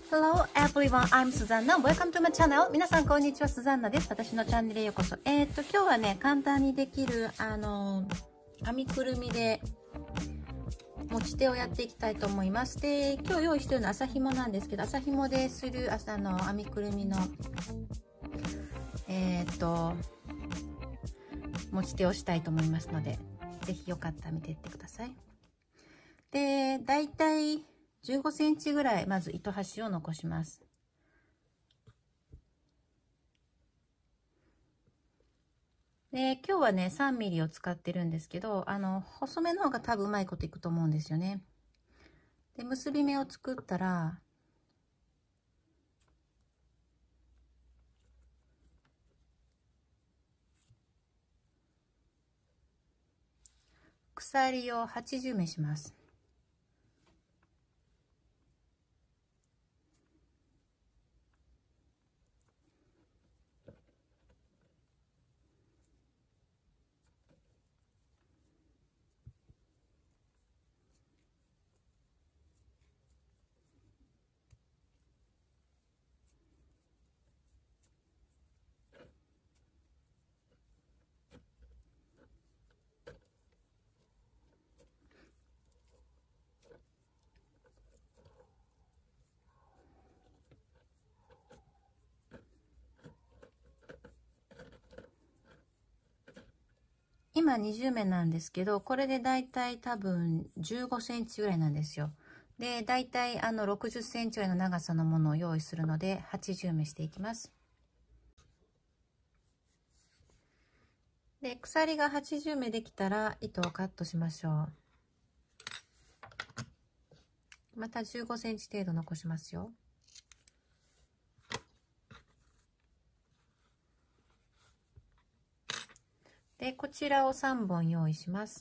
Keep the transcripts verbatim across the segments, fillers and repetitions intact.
Hello everyone, I'm Susanna. Welcome to my channel. 皆さんこんにちは、スザンナです。私のチャンネルへようこそ。えー、っと今日はね、簡単にできるあの編みくるみで持ち手をやっていきたいと思います。で、今日用意しているのは麻紐なんですけど、麻紐でする朝の編みくるみのえー、っと持ち手をしたいと思いますので、ぜひよかったら見ていってください。で、だいたいじゅうごセンチぐらいまず糸端を残します。で、今日はねさんミリを使ってるんですけど、あの細めの方が多分うまいこといくと思うんですよね。で、結び目を作ったら鎖をはちじゅうめします。今にじゅうめなんですけど、これでだいたい多分じゅうごセンチぐらいなんですよ。で、だいたいあのろくじゅっセンチぐらいの長さのものを用意するので、はちじゅうめしていきます。で、鎖がはちじゅうめできたら糸をカットしましょう。またじゅうごセンチ程度残しますよ。で、こちらをさんぼん用意します。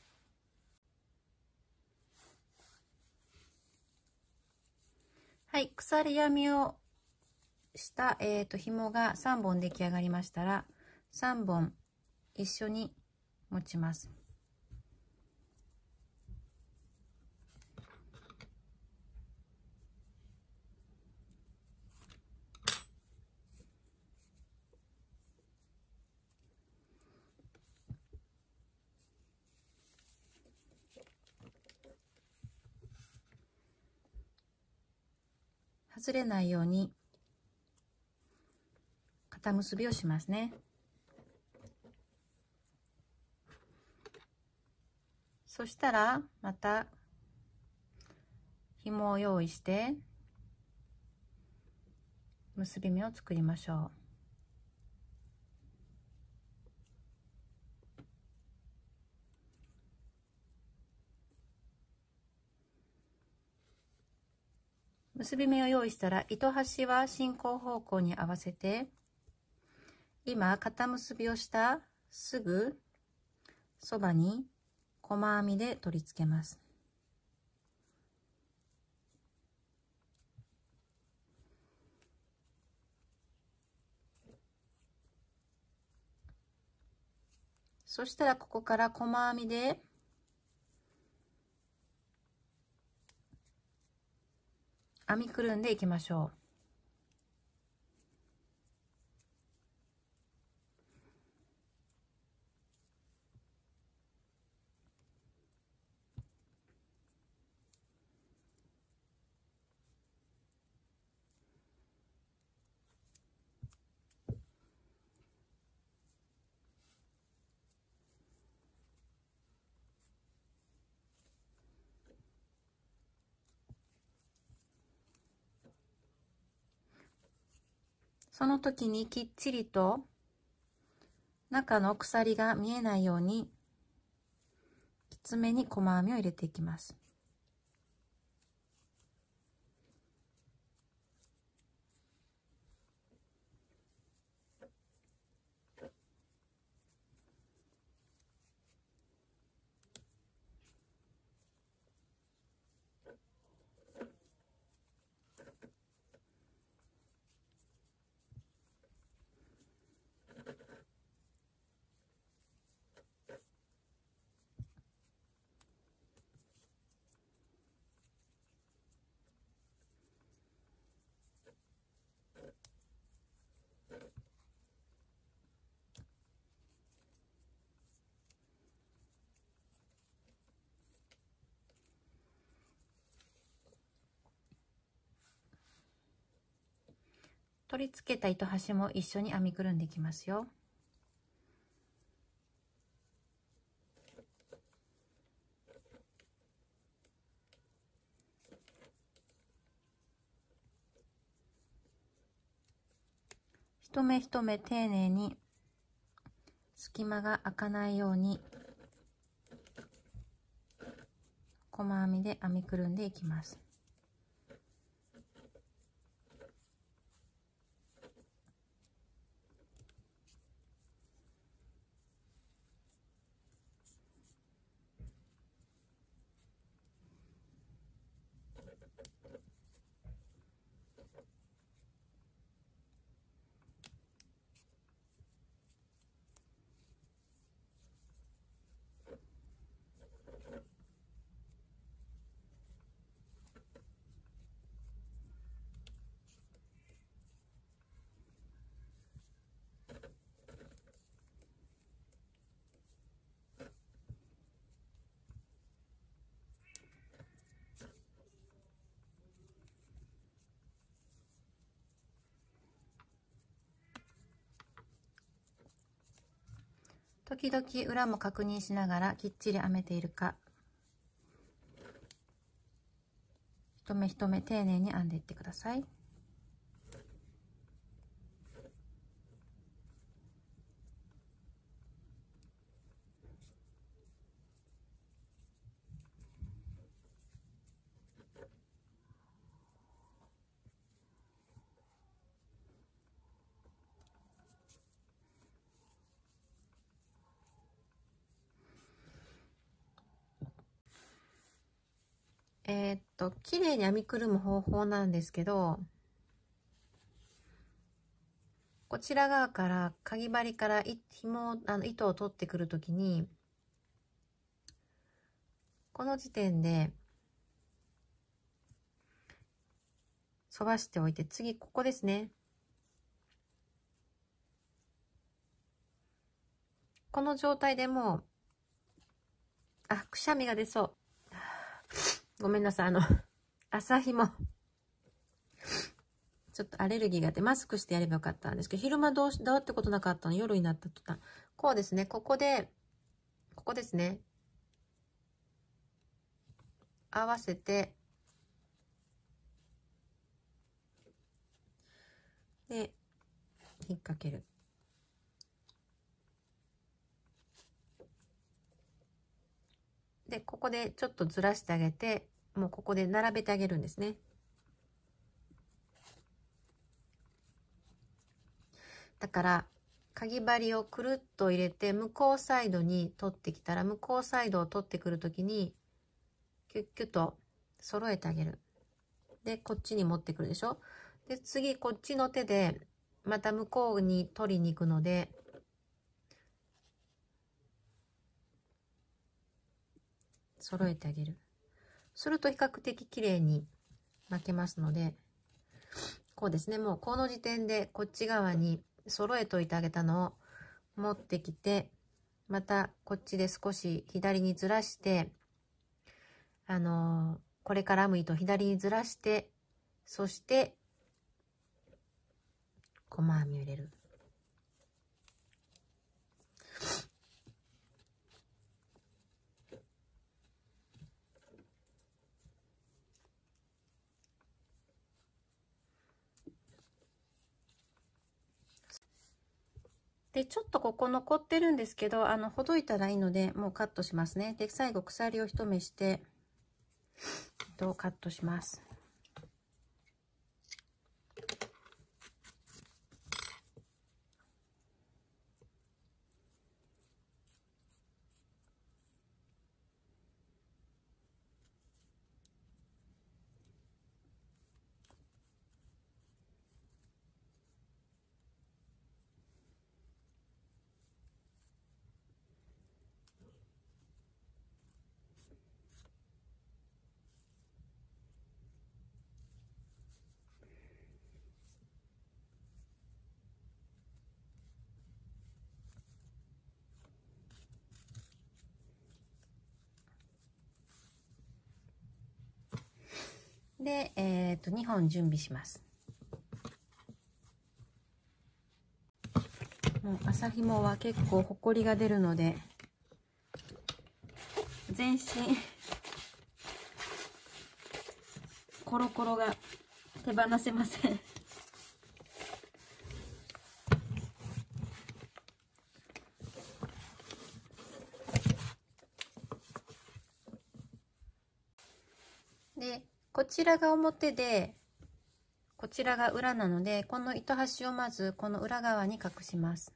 はい、鎖編みをした、えーと、紐がさんぼん出来上がりましたら、さんぼん一緒に持ちます。外れないように肩結びをしますね。そしたらまた紐を用意して結び目を作りましょう。結び目を用意したら糸端は進行方向に合わせて、今肩結びをしたすぐそばに細編みで取り付けます。そしたらここから細編みで編みくるんでいきましょう。その時にきっちりと中の鎖が見えないようにきつめに細編みを入れていきます。 取り付けた糸端も一緒に編みくるんでいきますよ。一目一目丁寧に隙間が開かないように細編みで編みくるんでいきます。時々裏も確認しながらきっちり編めているか、一目一目丁寧に編んでいってください。えーっと綺麗に編みくるむ方法なんですけど、こちら側からかぎ針から紐あの糸を取ってくるときに、この時点で反ばしておいて、次ここですね。この状態でもう、あ、くしゃみが出そう。ごめんなさい、あの朝日もちょっとアレルギーがあってマスクしてやればよかったんですけど、昼間どうしどうってことなかったの、夜になった途端こうですね。ここでここですね、合わせて、で引っ掛ける。でここでちょっとずらしてあげて、もうここで並べてあげるんですね。だからかぎ針をくるっと入れて向こうサイドに取ってきたら、向こうサイドを取ってくるときにキュッキュッと揃えてあげる。でこっちに持ってくるでしょ。で次こっちの手でまた向こうに取りに行くので、揃えてあげる。すると比較的綺麗に巻けますので、こうですね。もうこの時点でこっち側に揃えといてあげたのを持ってきて、またこっちで少し左にずらして、あのー、これから編む糸を左にずらして、そして細編みを入れる。でちょっとここ残ってるんですけど、あのほどいたらいいのでもうカットしますね。で最後鎖を一目して糸をカットします。で、えー、とにほん準備します。 もう麻紐は結構ほこりが出るので全身コロコロが手放せません。でこちらが表でこちらが裏なので、この糸端をまずこの裏側に隠します。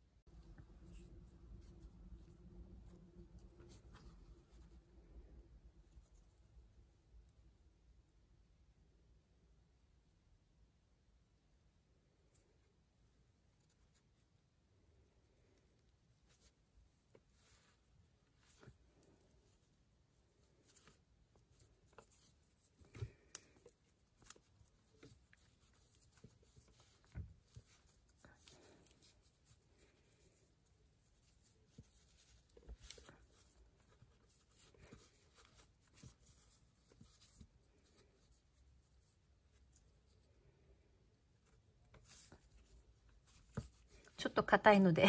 ちょっと硬いので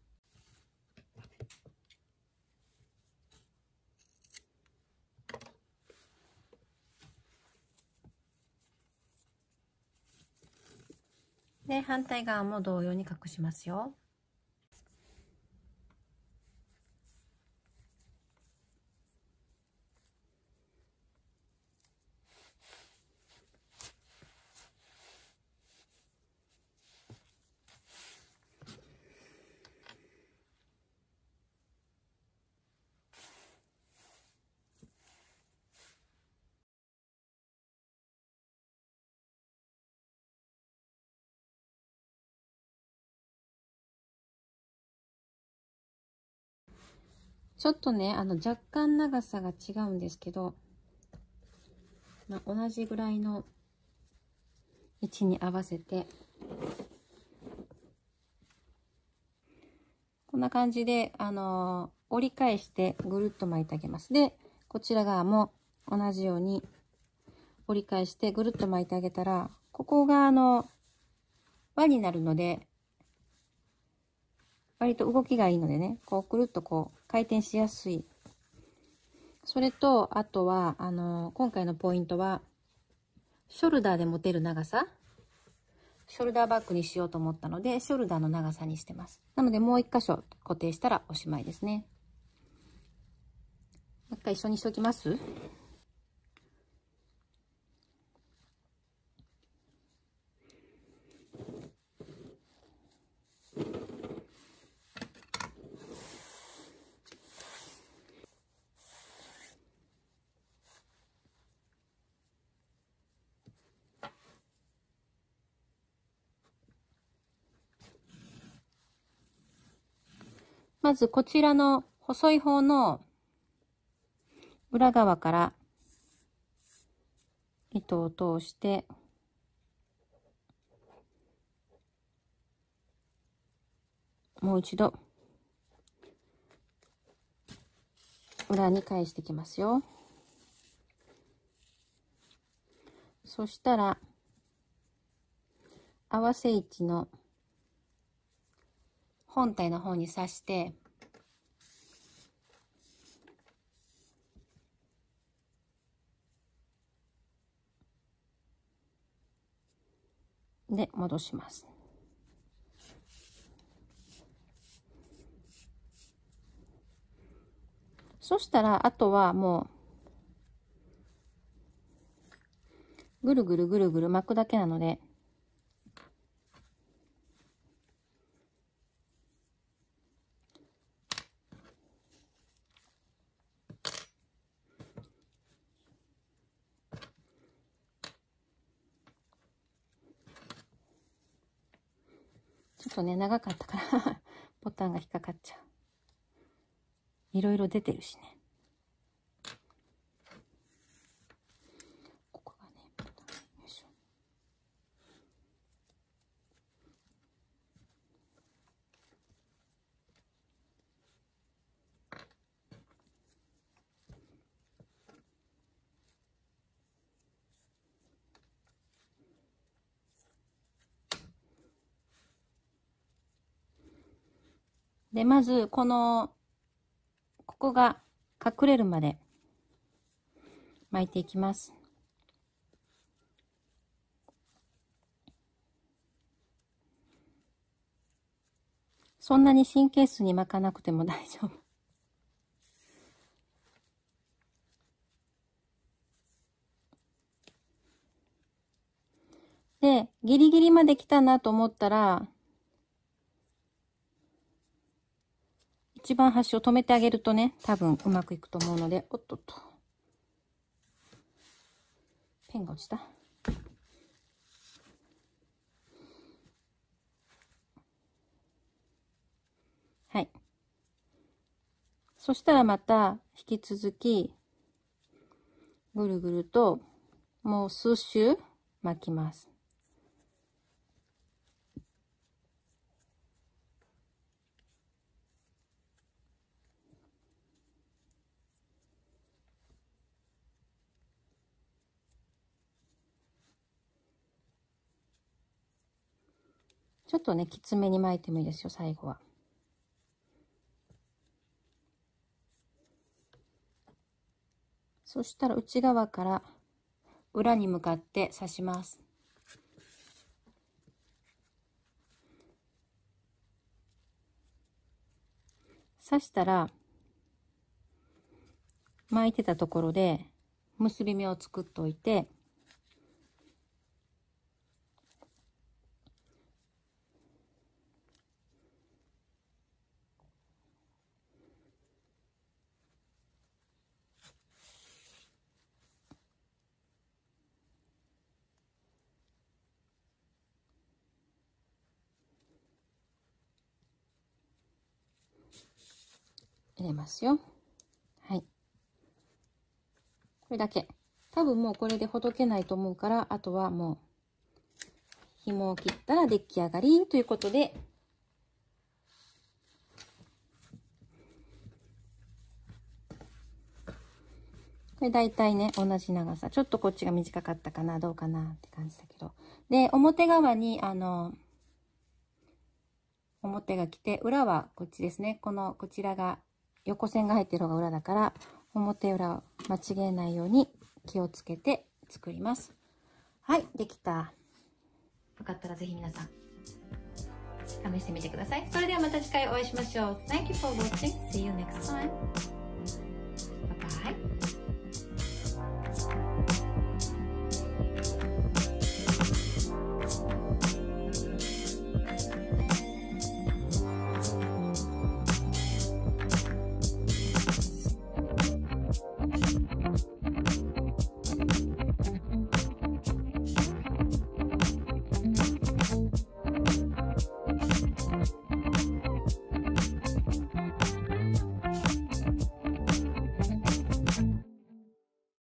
で反対側も同様に隠しますよ。ちょっとね、あの若干長さが違うんですけど、まあ、同じぐらいの位置に合わせて、こんな感じで、あのー、折り返してぐるっと巻いてあげます。で、こちら側も同じように折り返してぐるっと巻いてあげたら、ここがあの、輪になるので、割と動きがいいのでね、こうくるっとこう回転しやすい。それと、あとは、あのー、今回のポイントは、ショルダーで持てる長さ。ショルダーバッグにしようと思ったので、ショルダーの長さにしてます。なので、もう一箇所固定したらおしまいですね。もう一回一緒にしておきます。まずこちらの細い方の裏側から糸を通してもう一度裏に返してきますよ。そしたら合わせ位置の本体の方に刺してで戻します。そしたらあとはもうぐるぐるぐるぐる巻くだけなので、ちょっとね、長かったからボタンが引っかかっちゃう。いろいろ出てるしね。ここがね、ボタン、よいしょ。 で、まず、この、ここが隠れるまで巻いていきます。そんなに神経質に巻かなくても大丈夫。で、ギリギリまで来たなと思ったら、一番端を止めてあげるとね、多分うまくいくと思うので、おっとっと。ペンが落ちた。はい。そしたらまた引き続き、ぐるぐるともう数周巻きます。ちょっとね、きつめに巻いてもいいですよ、最後は。そしたら内側から裏に向かって刺します。刺したら、巻いてたところで結び目を作っておいて、入れますよ。はい。これだけ。多分もうこれでほどけないと思うから、あとはもう紐を切ったら出来上がりということで、これ大体ね、同じ長さ。ちょっとこっちが短かったかな、どうかなって感じだけど。で、表側に、あの、表が来て、裏はこっちですね。この、こちらが、横線が入ってる方が裏だから、表裏を間違えないように気をつけて作ります。はい、できた。よかったらぜひ皆さん、試してみてください。それではまた次回お会いしましょう。Thank you for watching. See you next time.